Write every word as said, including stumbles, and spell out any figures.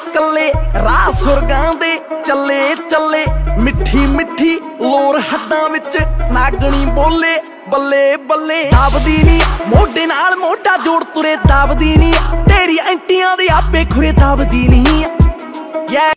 कल्ले राह सुरगां दे चले चले मिठी मिठी लोर हड्डां विच नागणी बोले बल्ले बल्ले दाबदी नी मोढे नाल मोढा जोड़ तुरे दाबदी नी तेरी एंटियां दे आपे खुरे दाबदी नी।